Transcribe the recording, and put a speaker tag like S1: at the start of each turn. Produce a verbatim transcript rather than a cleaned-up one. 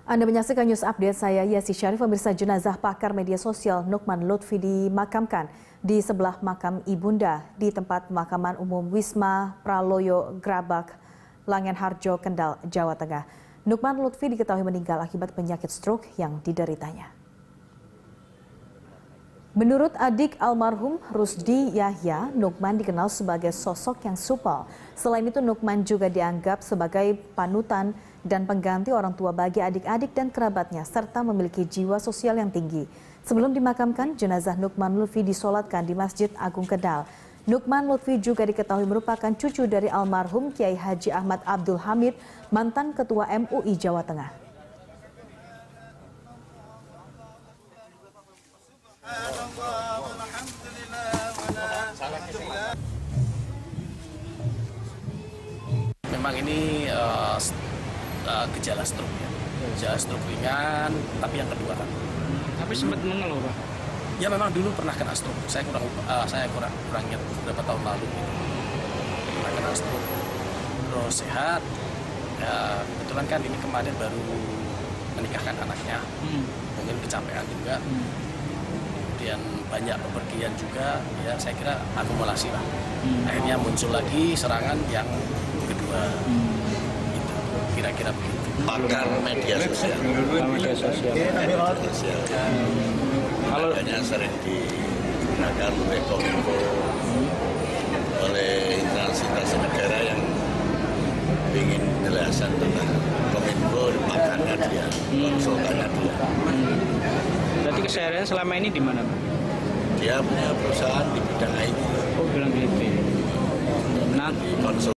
S1: Anda menyaksikan News Update, saya Yasi Syarif. Pemirsa, jenazah pakar media sosial Nukman Lutfi dimakamkan di sebelah makam Ibunda di tempat pemakaman umum Wisma Praloyo Grabak, Langenharjo, Kendal, Jawa Tengah. Nukman Lutfi diketahui meninggal akibat penyakit stroke yang dideritanya. Menurut adik almarhum Rusdi Yahya, Nukman dikenal sebagai sosok yang supel. Selain itu, Nukman juga dianggap sebagai panutan dan pengganti orang tua bagi adik-adik dan kerabatnya, serta memiliki jiwa sosial yang tinggi. Sebelum dimakamkan, jenazah Nukman Lutfi disolatkan di Masjid Agung Kendal. Nukman Lutfi juga diketahui merupakan cucu dari almarhum Kiai Haji Ahmad Abdul Hamid, mantan Ketua M U I Jawa Tengah.
S2: Memang ini uh, uh, gejala stroke ya, gejala stroke ringan, tapi yang kedua kan.
S3: Tapi sempat mengeluh, Pak?
S2: Ya memang dulu pernah kena stroke. Saya kurang, uh, saya kurang kurang ingat beberapa tahun lalu gitu. Pernah kena stroke. Terus sehat. Ya, kebetulan kan ini kemarin baru menikahkan anaknya, hmm. mungkin kecapean juga. Hmm. Kemudian banyak bepergian juga, ya saya kira akumulasi lah. Hmm. Akhirnya muncul lagi serangan yang kedua. Hmm. Gitu. Kira-kira begitu.
S4: Pakar media sosial.
S3: Media sosial.
S4: Media sosial. Kalau banyak sering digunakan oleh Kominfo, oleh instansi negara yang ingin penjelasan tentang Kominfo, pakarnya dia, konsultannya dia.
S3: Berarti keseharian selama ini di mana, Pak?
S4: Dia punya perusahaan di bidang I T.
S3: Oh, bilang gitu.
S4: Nah, konsul